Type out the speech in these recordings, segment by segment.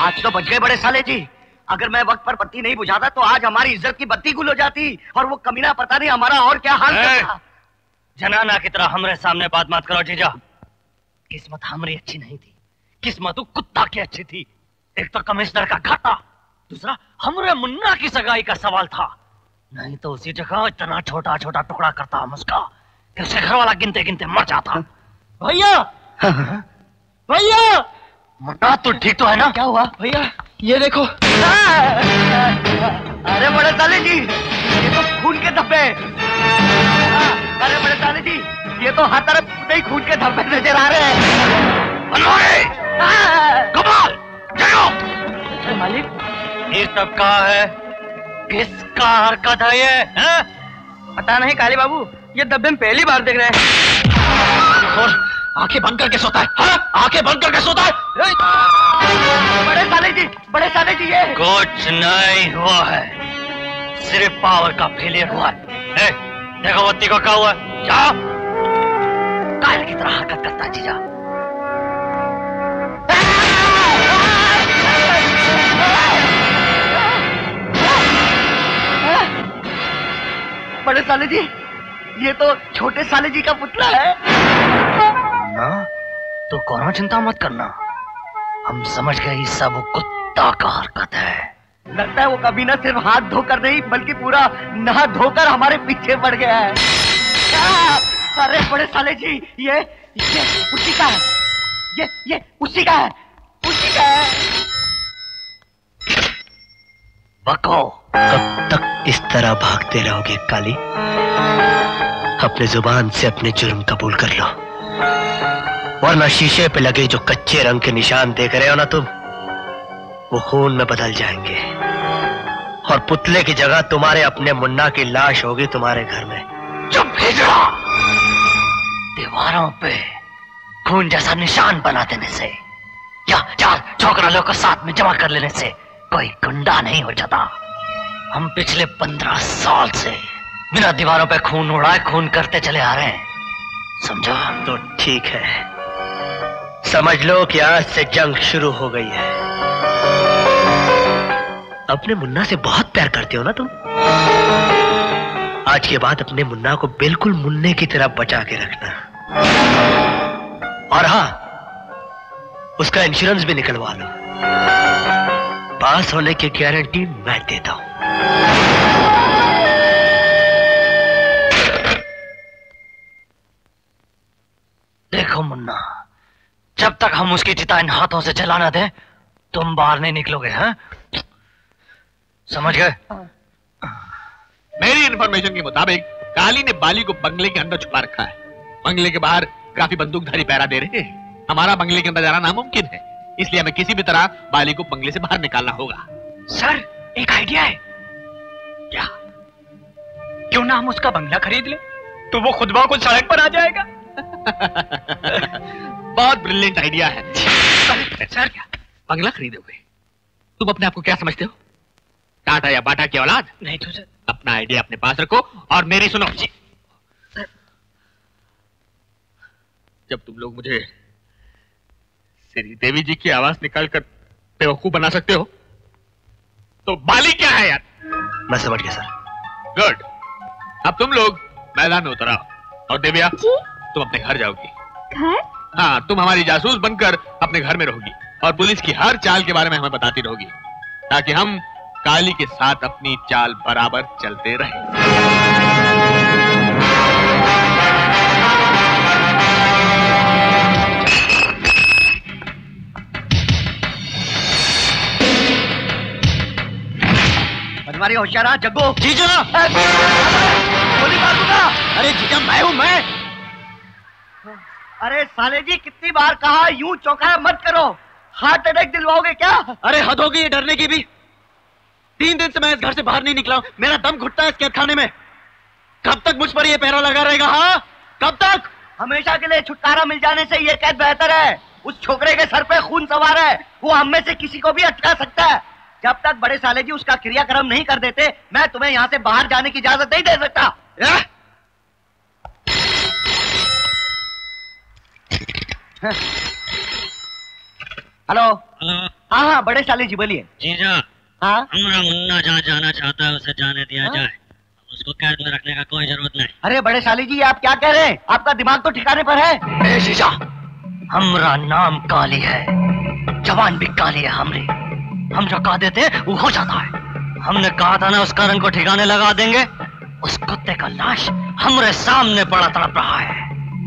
आज तो बच गए बड़े साले जी। अगर मैं वक्त पर बत्ती नहीं बुझाता तो आज हमारी इज्जत की बत्ती गुल हो जाती और वो कमीना पता नहीं हमारा और क्या हाल करता। जनाना की तरह हमरे सामने बात मत करो जीजा। किस्मत हमारी अच्छी नहीं थी, किस्मत कुत्ता की अच्छी थी। एक तो कमिश्नर का घाटा, दूसरा हमरे मुन्ना की सगाई का सवाल था। नहीं तो उसी जगह इतना छोटा छोटा टुकड़ा करता हम उसका कि उसे घर वाला गिनते गिनते मर जाता। भैया भैया, मुन्ना तू ठीक तो है ना? क्या हुआ भैया ये देखो। अरे बड़े साले जी, ये तो खून के धब्बे। अरे बड़े साले जी, ये तो हर तरफ नहीं खून के धब्बे नजर आ रहे हैं। कमाल, जगो। मालिक, ये सब का है? किसका हरकत है ये? पता नहीं काली बाबू, ये धब्बे में पहली बार देख रहे हैं। और आंखें बंद करके सोता है, हाँ? आंखें बंद करके सोता है। बड़े साले जी ये कुछ नहीं हुआ है, सिर्फ पावर का फेलियर हुआ है। देखो बत्ती को क्या हुआ? जाओ, कायल की तरह हरकत करता है जीजा। बड़े साले जी, ये तो छोटे साले जी का पुतला है ना। तो कोनो चिंता मत करना, हम समझ गए सब कुत्ता का हरकत है। लगता है वो कभी ना सिर्फ हाथ धोकर नहीं बल्कि पूरा नहा धोकर हमारे पीछे पड़ गया है। अरे बड़े साले जी, ये उसी का है, ये उसी का है, उसी का है। बको, कब तक इस तरह भागते रहोगे काली? अपने जुबान से अपने जुर्म कबूल कर लो, वरना शीशे पे लगे जो कच्चे रंग के निशान देख रहे हो ना तुम, वो खून में बदल जाएंगे और पुतले की जगह तुम्हारे अपने मुन्ना की लाश होगी तुम्हारे घर में। चुप भेजड़ा, दीवारों पे खून जैसा निशान बना देने से या चार छोकरालों को साथ में जमा कर लेने से कोई गुंडा नहीं हो जाता। हम पिछले 15 साल से बिना दीवारों पे खून उड़ाए खून करते चले आ रहे हैं, समझो? तो ठीक है, समझ लो कि आज से जंग शुरू हो गई है। अपने मुन्ना से बहुत प्यार करते हो ना तुम? आज के बाद अपने मुन्ना को बिल्कुल मुन्ने की तरह बचा के रखना। और हाँ, उसका इंश्योरेंस भी निकलवा लो, पास होने की गारंटी मैं देता हूं। देखो मुन्ना, जब तक हम उसकी चिता इन हाथों से जला ना दें, तुम बाहर नहीं निकलोगे, हैं? समझ गए? मेरी इन्फॉर्मेशन के मुताबिक काली ने बाली को बंगले के अंदर छुपा रखा है। बंगले के बाहर काफी बंदूकधारी पहरा दे रहे हैं। हमारा बंगले के अंदर जाना नामुमकिन है, इसलिए हमें किसी भी तरह बाली को बंगले से बाहर निकालना होगा। सर, एक आइडिया है। क्या? क्यों ना हम उसका बंगला खरीद ले, तो वो खुद ब खुद सड़क पर आ जाएगा। बहुत ब्रिलियंट आइडिया है। सर, क्या बंगला खरीदोगे? तुम अपने आप को क्या समझते हो, टाटा या बाटा की औलाद? नहीं तो सर। अपना आइडिया अपने पास रखो और मेरी सुनो। जब तुम लोग मुझे श्री देवी जी की आवाज निकालकर बेवकूफ बना सकते हो, तो बाली क्या है यार? मैं समझ गया सर। गुड, अब तुम लोग मैदान में उतर आओ। और देविया, तुम अपने घर जाओगी। घर? हाँ, तुम हमारी जासूस बनकर अपने घर में रहोगी और पुलिस की हर चाल के बारे में हमें बताती रहोगी, ताकि हम काली के साथ अपनी चाल बराबर चलते रहें। बनवारी होशियारा, जग्गो। जीजा, गोली मार दूंगा। अरे जीजा, मैं हूं मैं। अरे साले जी, कितनी बार कहा यूं चौंकाया मत करो, हार्ट अटैक दिलवाओगे क्या? अरे हद हो गई ये डरने की भी। 3 दिन से मैं इस घर से बाहर नहीं निकला हूं, मेरा दम घुटता है इस कैद खाने में। कब तक मुझ पर ये पहरा लगा रहेगा? हाँ, कब तक? हमेशा के लिए छुटकारा मिल जाने से ये कैद बेहतर है। उस छोकरे के सर पे खून सवार है, वो हम में से किसी को भी अटका सकता है। जब तक बड़े साले जी उसका क्रियाक्रम नहीं कर देते, मैं तुम्हें यहाँ से बाहर जाने की इजाजत नहीं दे सकता। हेलो, हाँ हाँ बड़े साले जी बोलिए। जीजा, हाँ हमारा मुन्ना जहाँ जाना चाहता है उसे जाने दिया जाए, उसको कैद में रखने का कोई जरूरत नहीं। अरे बड़े साले जी आप क्या कह रहे हैं? आपका दिमाग तो ठिकाने पर है। जीजा, हमारा नाम काली है, जवान भी काली है हमरे। हम जो कहा देते हैं वो हो जाता है। हमने कहा था ना उस कारण को ठिकाने लगा देंगे। उस कुत्ते का लाश हमरे सामने पड़ा तड़प रहा है।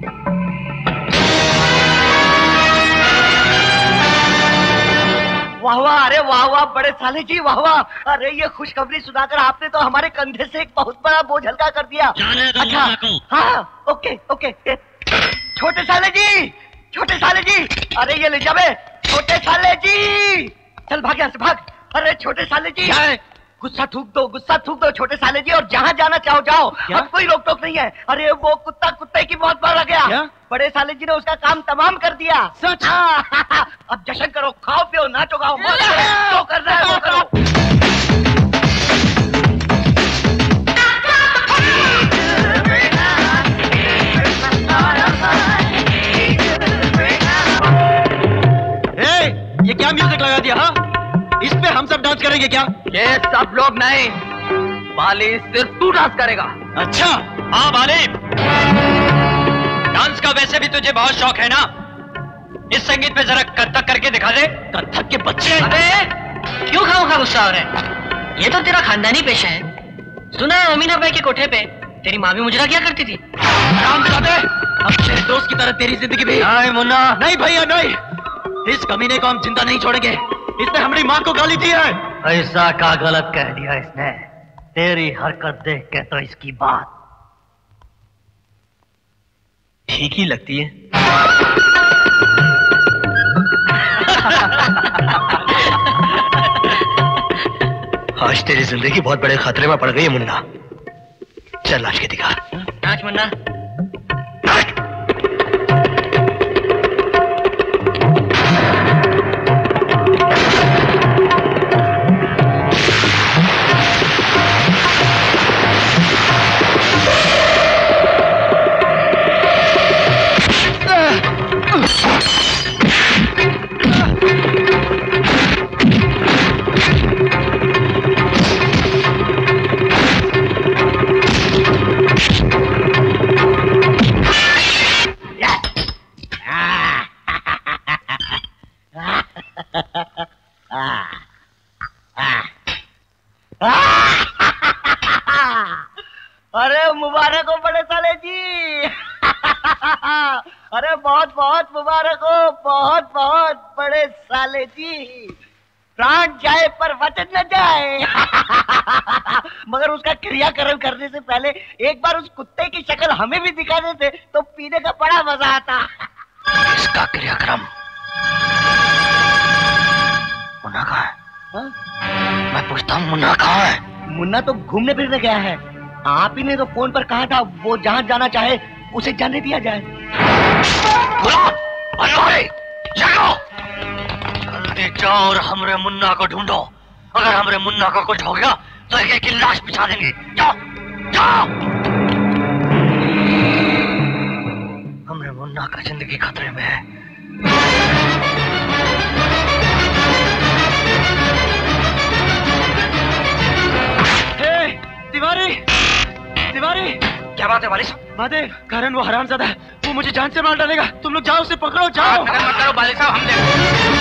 वाह वाह, अरे वाह वाह बड़े साले जी, वाह वाह। अरे ये खुशखबरी सुनाकर आपने तो हमारे कंधे से एक बहुत बड़ा बोझ हल्का कर दिया। अच्छा हाँ ओके ओके। छोटे साले जी, छोटे साले जी, अरे ये ले जावे। छोटे साले जी चल भाग यहाँ से भाग। अरे छोटे साले जी गुस्सा थूक दो, गुस्सा थूक दो छोटे साले जी, और जहाँ जाना चाहो जाओ, अब कोई रोक टोक नहीं है। अरे वो कुत्ता कुत्ते की मौत पर लग गया। बड़े साले जी ने उसका काम तमाम कर दिया। सच? अब जश्न करो, खाओ पियो नाचो गाओ, जो करना है वो करो। ये क्या म्यूजिक लगा दिया? हाँ, इस पे हम सब डांस करेंगे क्या? ये सब लोग नहीं, बाली सिर्फ तू डांस करेगा। अच्छा हाँ बाली, डांस का वैसे भी तुझे बहुत शौक है ना, इस संगीत पे जरा कथक करके दिखा दे। कथक के बच्चे। अबे क्यों खाओ गुस्सा हो रहे हैं? ये तो तेरा खानदानी पेशा है। सुना है अमीना भाई के कोठे पे तेरी माँ भी मुजरा क्या करती थी? अपने दोस्त की तरह तेरी जिंदगी भी। नहीं मुन्ना, नहीं भैया नहीं, इस कमीने को हम जिंदा नहीं छोड़ेंगे। इसने हमारी माँ को गाली दी है। ऐसा क्या गलत कह दिया इसने? तेरी हरकत देख के तो इसकी बात ठीक ही लगती है। आज तेरी जिंदगी बहुत बड़े खतरे में पड़ गई है मुन्ना। चल नाच के दिखा। नाच मुन्ना। अरे मुबारक हो बड़े साले जी। अरे बहुत बहुत मुबारक हो, बहुत बहुत बड़े साले जी। प्राण जाए पर वचन न जाए। मगर उसका क्रियाकर्म करने से पहले एक बार उस कुत्ते की शक्ल हमें भी दिखा देते तो पीने का बड़ा मजा आता। इसका क्रियाक्रम मुन्ना कहाँ है? मैं पूछता हूँ मुन्ना कहाँ है? मुन्ना तो घूमने फिरने गया है। आप ही ने तो फोन पर कहा था वो जहाँ जाना चाहे उसे जाने दिया जाए। जल्दी जाओ और हमरे मुन्ना को ढूंढो। अगर हमरे मुन्ना को कुछ हो गया तो एक की लाश बिछा देंगे। जाओ जाओ। हमरे मुन्ना का जिंदगी खतरे में है। तिवारी, तिवारी, क्या बात है वाली साहब? महादेव, कारण वो हरामजादा है, वो मुझे जान से मार डालेगा। तुम लोग जाओ, उसे पकड़ो, जाओ। मत करो वाली साहब, हम देखो।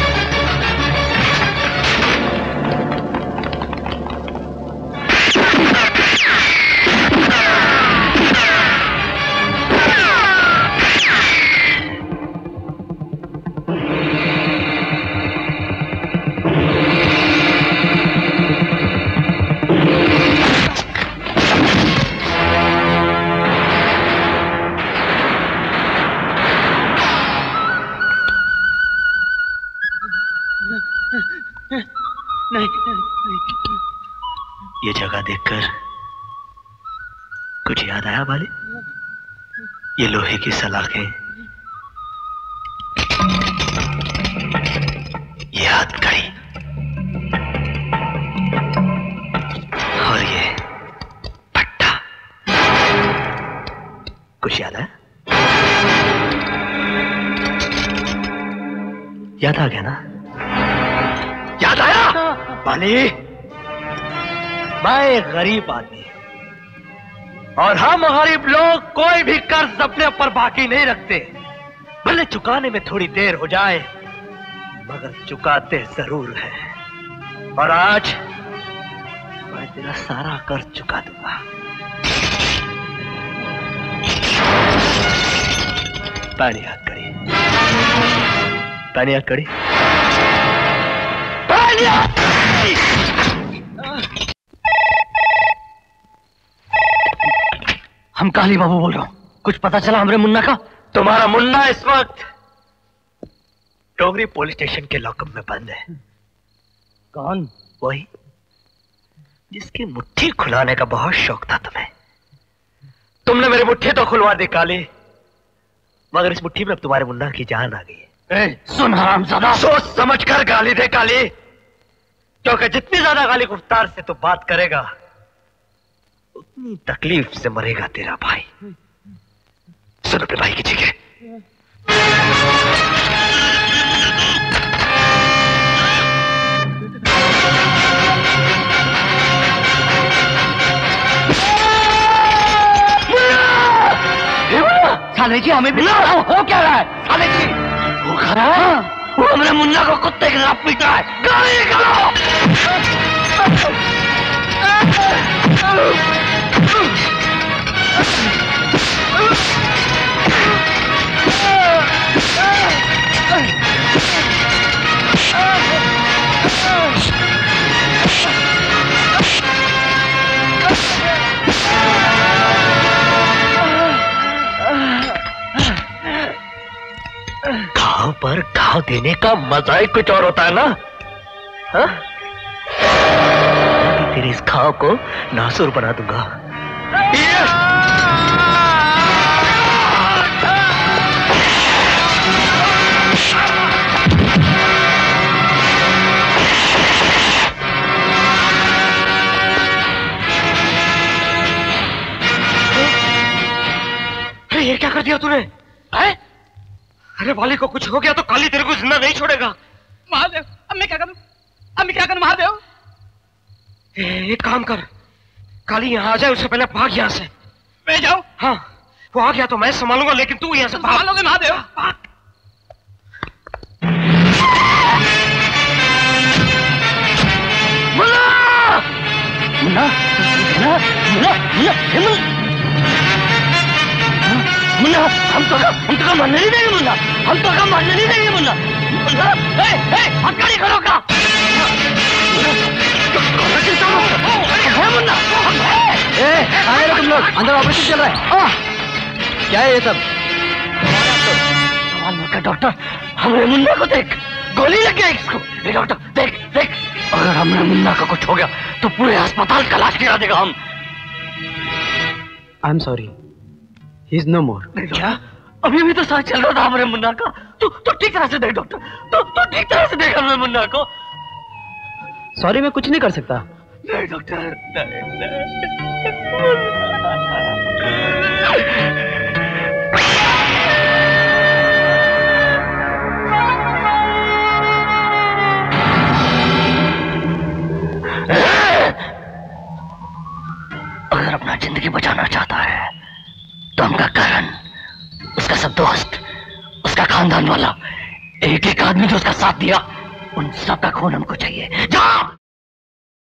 ये जगह देखकर कुछ याद आया बाली? ये लोहे की सलाखें, ये हथकड़ी और ये पट्टा, कुछ याद आया? याद आ गया ना? याद आया? बाली, मैं एक गरीब आदमी और हम गरीब लोग कोई भी कर्ज अपने ऊपर बाकी नहीं रखते। भले चुकाने में थोड़ी देर हो जाए मगर चुकाते जरूर है। और आज मैं तेरा सारा कर्ज चुका दूंगा। पानी हाथ करी, पानी हाथ करी, पानी हाथ करी। हम काली बाबू बोल रहा हूं। कुछ पता चला हमरे मुन्ना का? तुम्हारा मुन्ना इस वक्त डोगरी पुलिस स्टेशन के लॉकअप में बंद है। कौन? वही जिसकी मुट्ठी खुलाने का बहुत शौक था तुम्हें। तुमने मेरी मुट्ठी तो खुलवा दी काली, मगर इस मुट्ठी में अब तुम्हारे मुन्ना की जान आ गई है। सुन हरामजादा, सोच समझ कर गाली दे काली, क्योंकि जितनी ज्यादा गाली गुफ्तार से तू बात करेगा उतनी तकलीफ से मरेगा तेरा भाई। सुन अपने भाई की जगह। साले जी हमें भी हो क्या रहा है? साले जी वो खा रहा है, वो हमने मुन्ना को कुत्ते के साथ पीटा है। गाली करो। घाव पर घाव देने का मजा ही कुछ और होता है ना? हाँ? तेरे इस घाव को नासुर बना दूंगा। ये क्या कर दिया तूने? अरे वाली को कुछ हो गया तो काली तेरे को जिंदा नहीं छोड़ेगा। महादेव, अब मैं क्या करूं? अब मैं क्या करूं महादेव? एक काम कर, काली यहाँ आ जाए उससे पहले भाग यहाँ से। मैं जाऊं? हाँ, वो आ गया तो मैं संभालूंगा, लेकिन तू यहाँ से भाग। संभालोगे महादेव? भाग। मुन्ना! मुन्ना! मुन्ना! मुन्ना! मुन्ना! मुन्ना, हम तो मरने नहीं देंगे मुन्ना, हम तो मरने नहीं देंगे मुन्ना। मुन्ना, हथकड़ी करो का। मुन्ना, आए तुम लोग, अंदर ऑपरेशन चल रहा है। क्या है ये सब? सवाल मत कर डॉक्टर, हमारे मुन्ना को देख, गोली लग गया इसको। ए डॉक्टर देख देख, अगर हमारे मुन्ना का कुछ हो गया तो पूरे अस्पताल का लाश गिरा देगा हम। I am sorry, he is no more. क्या? अभी भी तो सांस चल रहा था हमारे मुन्ना का। तू ठीक तरह से देख डॉक्टर, तू ठीक तरह से देख हमारे मुन्ना को। सॉरी, मैं कुछ नहीं कर सकता। नहीं डॉक्टर, अगर अपना जिंदगी बचाना चाहता है तो हमका करण, उसका सब दोस्त, उसका खानदान वाला, एक एक आदमी जो उसका साथ दिया, उन सबका खून हमको चाहिए। जा!